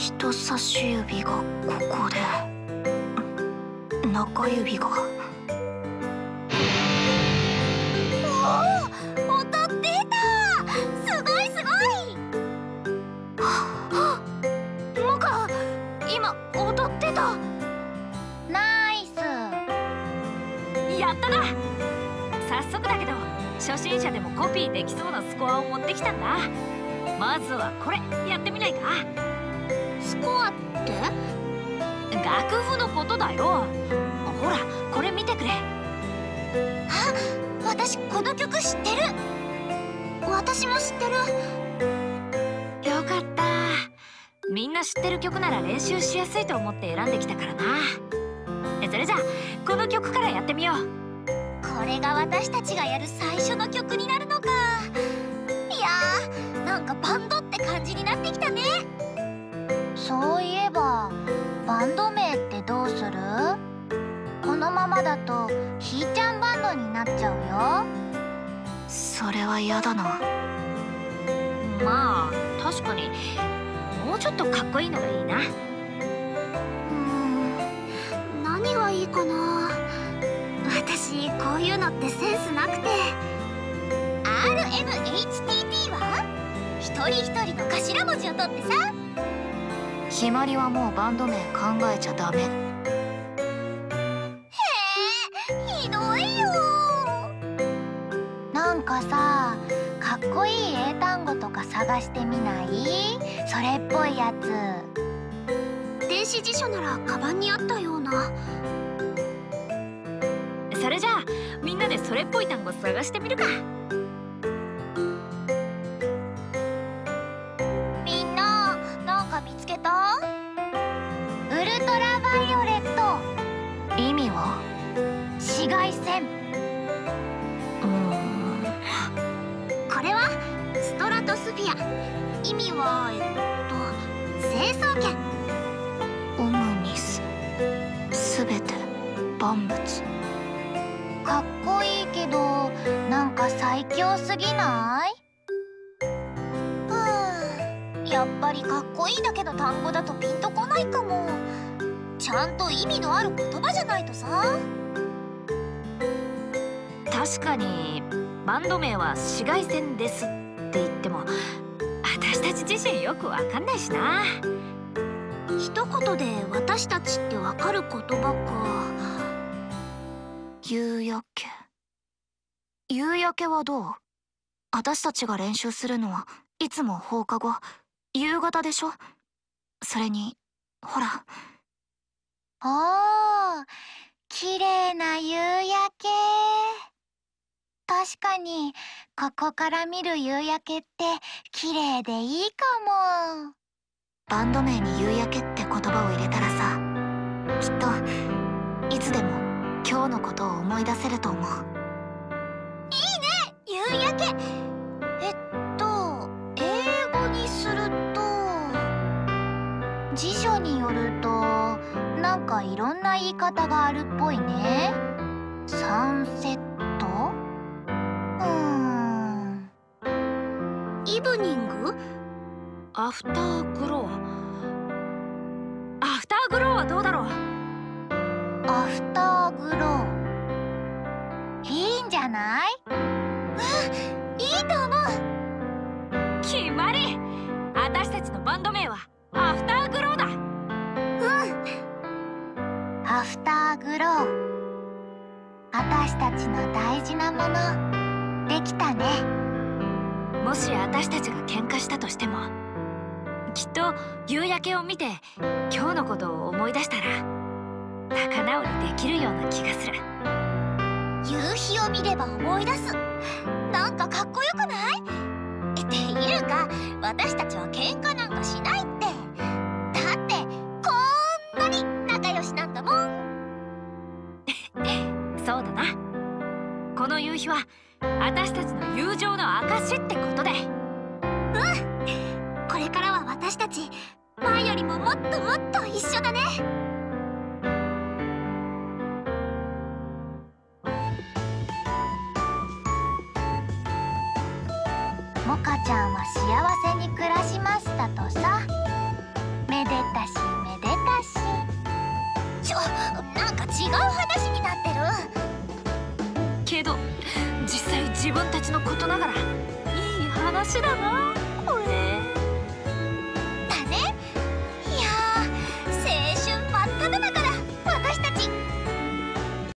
人差し指がここで、中指が。 おお、踊ってた。すごいすごい。モカ、今踊ってた。ナイス。やったな。早速だけど初心者でもコピーできそうなスコアを持ってきたんだ。まずはこれやってみないか。スコアって？楽譜のことだよ。ほらこれ見てくれ。あ、私この曲知ってる。私も知ってる。よかった。みんな知ってる曲なら練習しやすいと思って選んできたからな。それじゃあこの曲からやってみよう。これが私たちがやる最初の曲になるのか。いやー、なんかバンドって感じになってきたね。そういえばバンド名ってどうする？このままだとひーちゃんバンドになっちゃうよ。 それは嫌だな。 まあ確かにもうちょっとかっこいいのがいいな。何がいいかな。私こういうのってセンスなくて。 RMHTT は一人一人の頭文字を取ってさ。 ひまりはもうバンド名考えちゃダメ。 へえ、ひどいよ。なんかさ、かっこいい英単語とか探してみない？それっぽいやつ。電子辞書ならカバンにあったような。それじゃあみんなでそれっぽい単語探してみるか。みんななんか見つけた？ウルトラバイオレット。 意味は？ 紫外線。これはストラトスフィア。意味は成層圏。 オムニス、すべて万物。 かっこいいけどなんか最強すぎない？やっぱりかっこいいだけの単語だとピンとこないかも。ちゃんと意味のある言葉じゃないとさ。確かにバンド名は紫外線ですって言っても私たち自身よくわかんないしな。一言で私たちってわかる言葉か。 夕焼け。夕焼けはどう？私たちが練習するのはいつも放課後、夕方でしょ。それにほら。 おー、綺麗な夕焼け。確かにここから見る夕焼けって綺麗でいいかも。 バンド名に夕焼けって言葉を入れたらさ、きっといつでも今日のことを思い出せると思う。 いいね、夕焼け。英語にすると、辞書によるとなんかいろんな言い方があるっぽいね。サンセット、イブニング、アフターグロー。アフターグローはどうだろう。アフターグローいいんじゃない？いいと思う。決まり。私たちのバンド名はアフターグローだ。アフターグロー。私たちの大事なものできたね。もし私たちが喧嘩したとしても、きっと夕焼けを見て今日のことを思い出したら仲直りできるような気がする。夕日を見れば思い出す。なんかかっこよくない？っていうか私たちは喧嘩なんかしないって。だってこんなに仲良しなんだもん。そうだな。この夕日は私たちの友情の証ってことで。これからは私たち前よりももっともっと一緒だね。モカちゃんは幸せに暮らしましたとさ。めでけど実際自分たちのことながらいい話だなこれ。